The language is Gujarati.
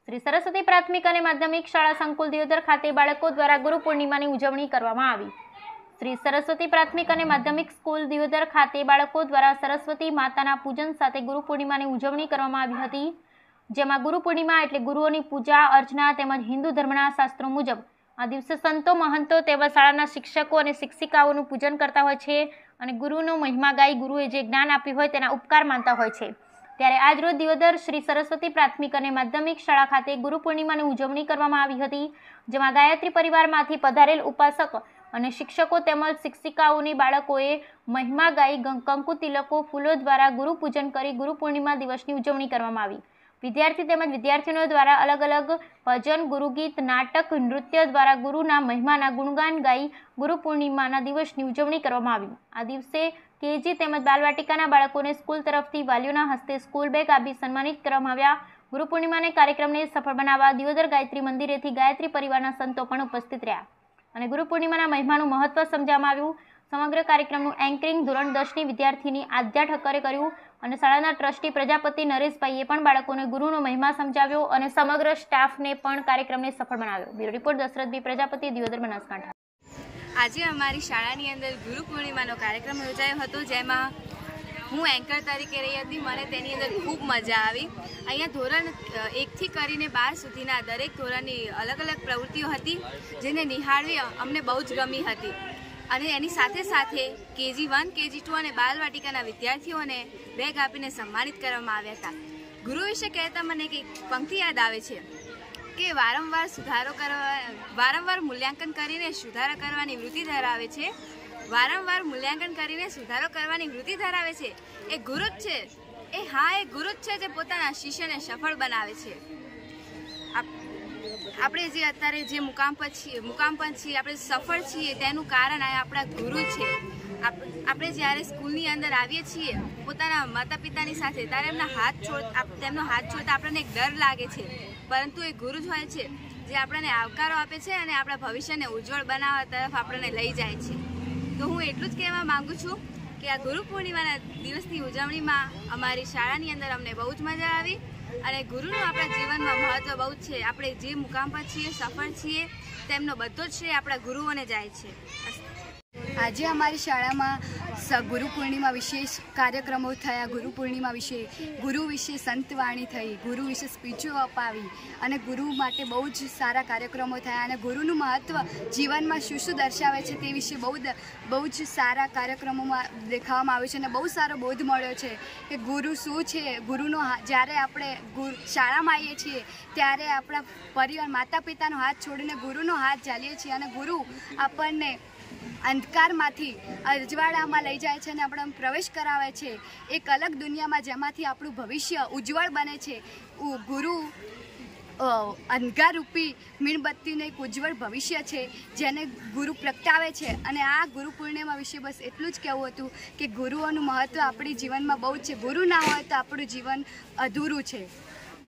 શ્રી સરસ્વતી પ્રાથમિક અને માધ્યમિક શાળા સંકુલ દિયોદર ખાતે બાળકો દ્વારા ગુરુ પૂર્ણિમાની ઉજવણી કરવામાં આવી। શ્રી સરસ્વતી પ્રાથમિક અને માધ્યમિક સ્કૂલ દિયોદર ખાતે બાળકો દ્વારા સરસ્વતી માતાના પૂજન સાથે ગુરુ પૂર્ણિમાની ઉજવણી કરવામાં આવી હતી, જેમાં ગુરુ પૂર્ણિમા એટલે ગુરુઓની પૂજા અર્ચના તેમજ હિન્દુ ધર્મના શાસ્ત્રો મુજબ આ દિવસે સંતો મહંતો તેમજ શાળાના શિક્ષકો અને શિક્ષિકાઓનું પૂજન કરતા હોય છે અને ગુરુનો મહિમા ગાઈ ગુરુએ જે જ્ઞાન આપ્યું હોય તેના ઉપકાર માનતા હોય છે। ત્યારે આજરોજ દિયોદર શ્રી સરસ્વતી પ્રાથમિક અને માધ્યમિક શાળા ખાતે ગુરુ પૂર્ણિમાની ઉજવણી કરવામાં આવી હતી, જેમાં ગાયત્રી પરિવારમાંથી પધારેલ ઉપાસક અને શિક્ષકો તેમજ શિક્ષિકાઓની બાળકોએ મહિમા ગાઈ કંકુ તિલકો ફૂલો દ્વારા ગુરુ પૂજન કરી ગુરુ પૂર્ણિમા દિવસની ઉજવણી કરવામાં આવી। વિદ્યાર્થી તેમજ વિદ્યાર્થીઓ દ્વારા અલગ અલગ ભજન, ગુરુગીત, નાટક, નૃત્ય દ્વારા ગુરુના મહિમાના ગુણગાન ગાઈ ગુરુ પૂર્ણિમાના દિવસની ઉજવણી કરવામાં આવી। આ દિવસે કેજી તેમજ બાલવાટિકાના બાળકોને સ્કૂલ તરફથી વાલીઓના હસ્તે સ્કૂલ બેગ આપી સન્માનિત કરવામાં આવ્યા। ગુરુ પૂર્ણિમાના કાર્યક્રમને સફળ બનાવવા દિયોદર ગાયત્રી મંદિરેથી ગાયત્રી પરિવારના સંતો પણ ઉપસ્થિત રહ્યા અને ગુરુ પૂર્ણિમાના મહિમાનું મહત્વ સમજાવવામાં આવ્યું। સમગ્ર કાર્યક્રમનું એન્કરિંગ ધોરણ 10ની વિદ્યાર્થીની આદ્યા ઠક્કરે કર્યું અને શાળાના ટ્રસ્ટી પ્રજાપતિ નરેશભાઈએ પણ બાળકોને ગુરુનો મહિમા સમજાવ્યો અને સમગ્ર સ્ટાફને પણ કાર્યક્રમને સફળ બનાવ્યો। Bureau report Dashrath B Prajapati, Deodar, Banaskantha. આજે અમારી શાળાની અંદર ગુરુ પૂર્ણિમાનો કાર્યક્રમ યોજાયો હતો, જેમાં હું એન્કર તરીકે રહી હતી। મને તેની અંદર ખૂબ મજા આવી। અહીંયા ધોરણ 1થી કરીને 12 સુધીના દરેક ધોરણની અલગ અલગ પ્રવૃત્તિઓ હતી, જેને નિહાળવી અમને બહુ જ ગમી હતી અને એની સાથે સાથે KG 1, KG 2 અને બાલવાટિકાના વિદ્યાર્થીઓને બેગ આપીને સન્માનિત કરવામાં આવ્યા હતા। ગુરુ વિશે કહેતા મને એક પંક્તિ યાદ આવે છે કે વારંવાર મૂલ્યાંકન કરીને સુધારો કરવાની વૃત્તિ ધરાવે છે। વારંવાર મૂલ્યાંકન કરીને સુધારો કરવાની વૃત્તિ ધરાવે છે એ ગુરુ જ છે। એ ગુરુ જ છે જે પોતાના શિષ્યને સફળ બનાવે છે। આપણે જે અત્યારે જે મુકામ પર છીએ, આપણે સફળ છીએ, તેનું કારણ આપણા ગુરુ છે। આપણે જ્યારે સ્કૂલની અંદર આવીએ છીએ પોતાના માતા પિતાની સાથે, ત્યારે તેમનો હાથ છોડતા આપણને એક ડર લાગે છે, પરંતુ એ ગુરુ જ હોય છે જે આપણને આવકારો આપે છે અને આપણા ભવિષ્યને ઉજ્જવળ બનાવવા તરફ આપણને લઈ જાય છે। તો હું એટલું જ કહેવા માંગુ છું કે આ ગુરુ પૂર્ણિમાના દિવસની ઉજવણીમાં અમારી શાળાની અંદર અમને બહુ જ મજા આવી અને ગુરુનું આપણા જીવનમાં મહત્વ બહુ જ છે। આપણે જે મુકામ પર છીએ, સફળ છીએ, તેમનો બધો જ શ્રેય આપણા ગુરુઓને જાય છે। આજે અમારી શાળામાં ગુરુ પૂર્ણિમા વિશેષ કાર્યક્રમો થયા। ગુરુ પૂર્ણિમા વિશે, ગુરુ વિશે સંતવાણી થઈ, ગુરુ વિશે સ્પીચો અપાવી અને ગુરુ માટે બહુ જ સારા કાર્યક્રમો થયા અને ગુરુનું મહત્ત્વ જીવનમાં શું દર્શાવે છે તે વિશે બહુ જ સારા કાર્યક્રમોમાં દેખાવામાં આવ્યું છે અને બહુ સારો બોધ મળ્યો છે કે ગુરુ શું છે। ગુરુનો જ્યારે આપણે શાળામાં આવીએ છીએ ત્યારે આપણા પરિવાર, માતા પિતાનો હાથ છોડીને ગુરુનો હાથ ઝાલીએ છીએ અને ગુરુ આપણને અંધકારમાંથી અજવાળામાં લઈ જાય છે અને આપણે પ્રવેશ કરાવે છે એક અલગ દુનિયામાં, જેમાંથી આપણું ભવિષ્ય ઉજ્જવળ બને છે। ગુરુ અંધકારરૂપી મીણબત્તીનું એક ઉજ્જવળ ભવિષ્ય છે જેને ગુરુ પ્રગટાવે છે અને આ ગુરુ પૂર્ણિમા વિશે બસ એટલું જ કહેવું હતું કે ગુરુઓનું મહત્ત્વ આપણી જીવનમાં બહુ છે। ગુરુ ના હોય તો આપણું જીવન અધૂરું છે।